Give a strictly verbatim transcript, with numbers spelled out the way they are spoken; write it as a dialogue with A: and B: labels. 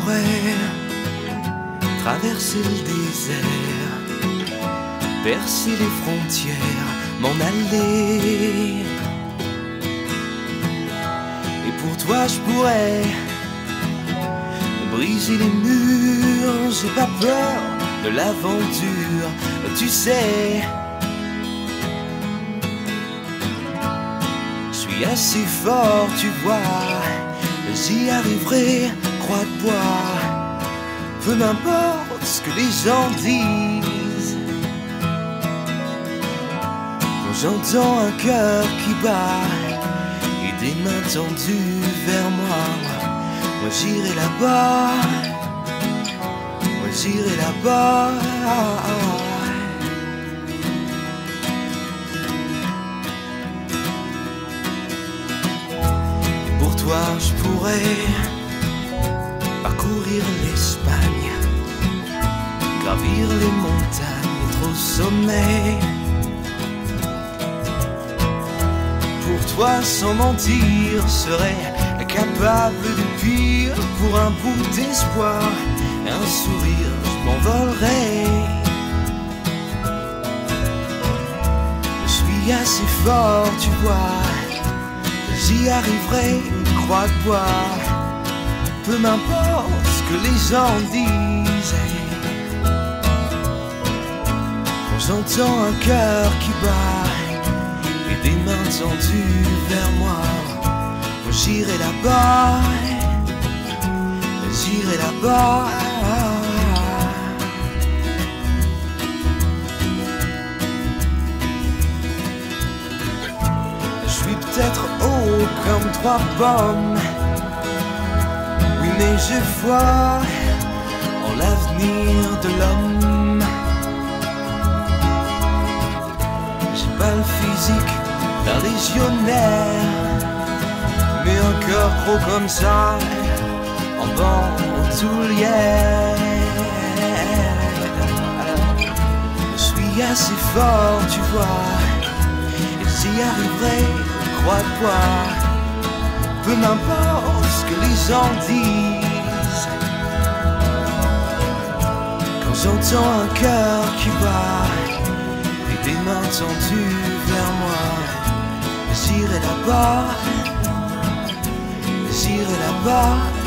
A: pourrais traverser le désert, percer les frontières, m'en aller. Et pour toi je pourrais briser les murs, j'ai pas peur de l'aventure, tu sais. Je suis assez fort, tu vois, j'y arriverai, croix de bois. Peu m'importe ce que les gens disent, quand j'entends un cœur qui bat et des mains tendues vers moi, moi j'irai là-bas, moi j'irai là-bas. Pour toi je pourrais parcourir l'Espagne, gravir les montagnes, être au sommet. Pour toi sans mentir, serais capable de pire. Pour un bout d'espoir et un sourire, je m'envolerai. Je suis assez fort, tu vois, j'y arriverai, croix de bois. Peu m'importe ce que les gens disent, quand j'entends un cœur qui bat et des mains tendues vers moi, moi j'irai là-bas, j'irai là-bas. Je suis peut-être haut comme trois pommes, oui mais je vois en l'avenir de l'homme. J'ai pas le physique d'un légionnaire, mais un cœur gros comme ça, en bandoulière. Je suis assez fort, tu vois, et j'y arriverai, croix de bois. Peu m'importe ce que les gens disent, quand j'entends un cœur qui bat et des mains tendues vers moi, j'irai là-bas, j'irai là-bas.